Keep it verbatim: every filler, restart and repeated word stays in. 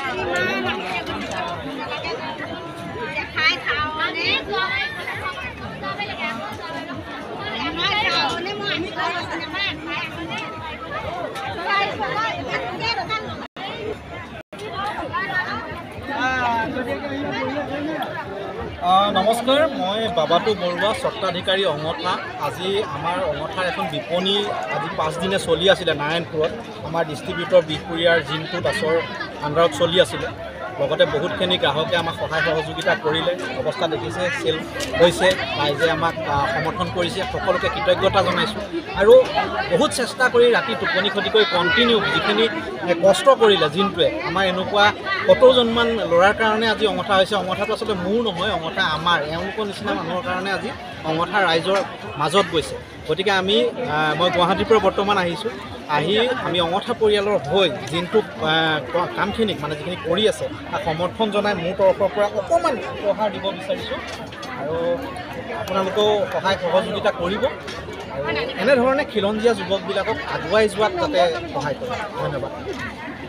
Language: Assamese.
নমস্কাৰ, মই বাবাটু বৰুৱা, স্বত্বাধিকাৰী অঙঠা। আজি আমাৰ অঙঠাৰ এখন বিপণী আজি পাঁচদিনে চলি আছিলে নাৰায়ণপুৰত। আমাৰ ডিষ্ট্ৰিবিউটৰ বিহপুৰীয়াৰ জিন্তু দাসৰ আণ্ডাৰত চলি আছিলে। লগতে বহুতখিনি গ্ৰাহকে আমাক সহায় সহযোগিতা কৰিলে। অৱস্থা দেখিছে, চেল হৈছে, ৰাইজে আমাক সমৰ্থন কৰিছে, সকলোকে কৃতজ্ঞতা জনাইছোঁ। আৰু বহুত চেষ্টা কৰি ৰাতি টোপনি ক্ষতি কৰি কণ্টিনিউ যিখিনি কষ্ট কৰিলে জিন্তুৱে, আমাৰ এনেকুৱা সত্তৰজনমান ল'ৰাৰ কাৰণে আজি অঙঠা হৈছে। অঙঠাটো আচলতে মোৰ নহয়, অঙঠা আমাৰ, এওঁলোকৰ নিচিনা মানুহৰ কাৰণে আজি অঙঠা ৰাইজৰ মাজত গৈছে। গতিকে আমি মই গুৱাহাটীৰ পৰা বৰ্তমান আহিছোঁ। আহি আমি অঙঠা পৰিয়ালৰ হৈ জিন্তু কামখিনিক মানে যিখিনি কৰি আছে তাক সমৰ্থন জনাই মোৰ তৰফৰ পৰা অকণমান উপহাৰ দিব বিচাৰিছোঁ। আৰু আপোনালোকেও সহায় সহযোগিতা কৰিব আৰু এনেধৰণে খিলঞ্জীয়া যুৱকবিলাকক আগুৱাই যোৱাত যাতে সহায় কৰে। ধন্যবাদ।